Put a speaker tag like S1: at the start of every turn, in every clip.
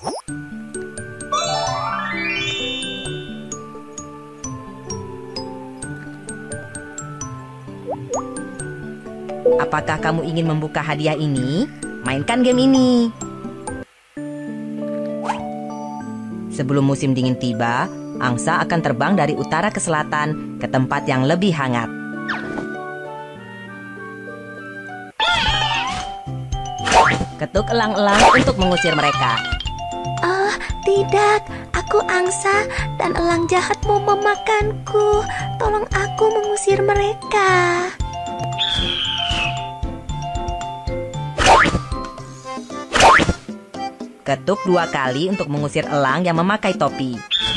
S1: Apakah kamu ingin membuka hadiah ini? Mainkan game ini. Sebelum musim dingin tiba, angsa akan terbang dari utara ke selatan ke tempat yang lebih hangat. Ketuk elang-elang untuk mengusir mereka.
S2: Oh, tidak. Aku angsa dan elang jahat mau memakanku. Tolong aku mengusir mereka.
S1: Ketuk 2 kali untuk mengusir elang yang memakai topi.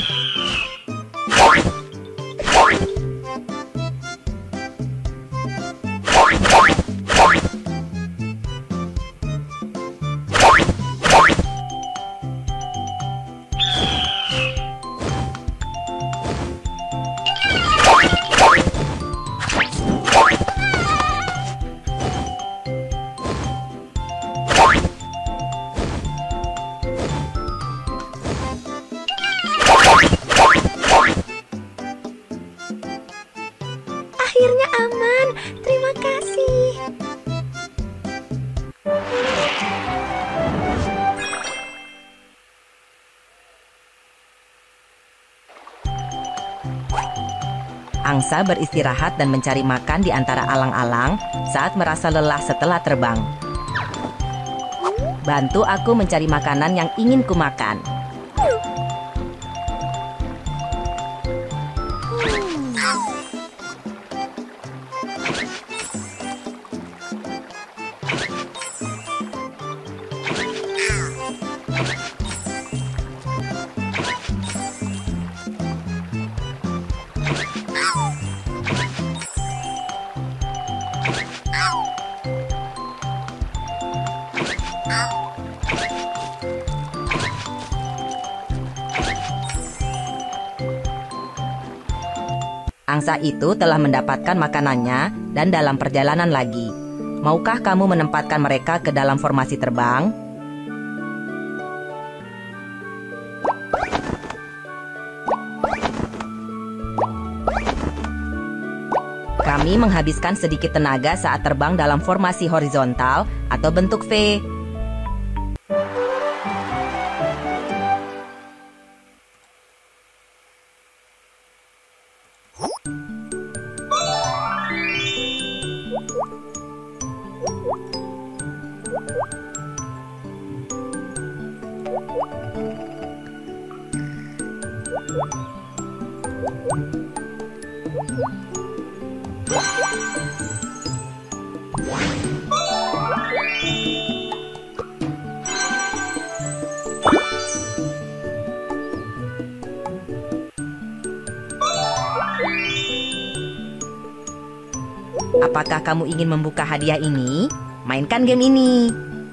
S2: Akhirnya aman. Terima kasih.
S1: Angsa beristirahat dan mencari makan di antara alang-alang saat merasa lelah setelah terbang. Bantu aku mencari makanan yang ingin kumakan. Angsa itu telah mendapatkan makanannya dan dalam perjalanan lagi. Maukah kamu menempatkan mereka ke dalam formasi terbang? Kami menghabiskan sedikit tenaga saat terbang dalam formasi horizontal atau bentuk V. Apakah kamu ingin membuka hadiah ini? Mainkan game ini.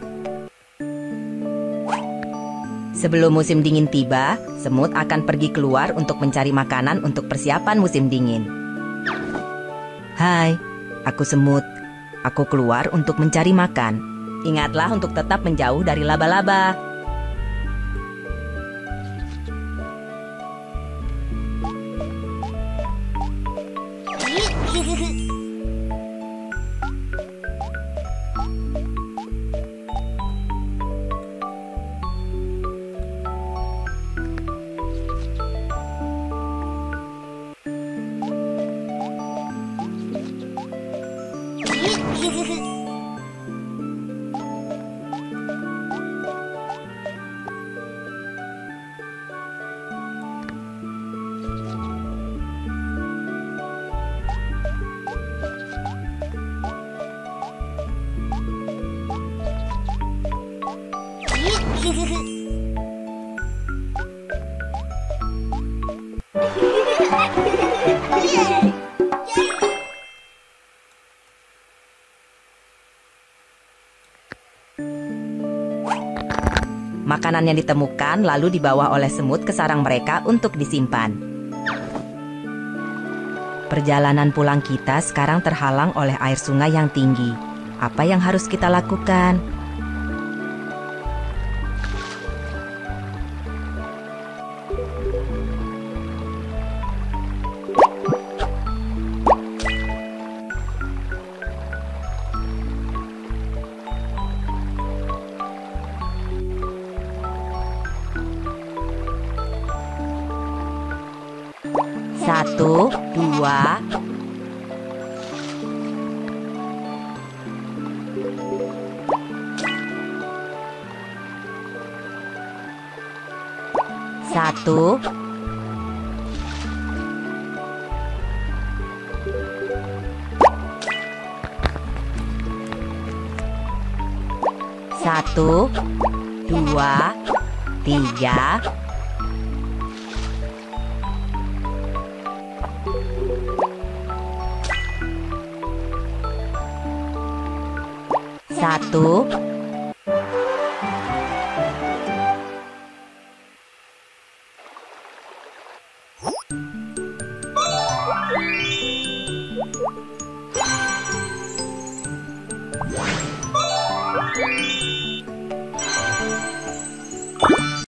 S1: Sebelum musim dingin tiba, semut akan pergi keluar untuk mencari makanan untuk persiapan musim dingin. Hai, aku semut. Aku keluar untuk mencari makan. Ingatlah untuk tetap menjauh dari laba-laba. Makanan yang ditemukan lalu dibawa oleh semut ke sarang mereka untuk disimpan. Perjalanan pulang kita sekarang terhalang oleh air sungai yang tinggi. Apa yang harus kita lakukan? 1, 2. Satu, satu, dua, tiga, satu,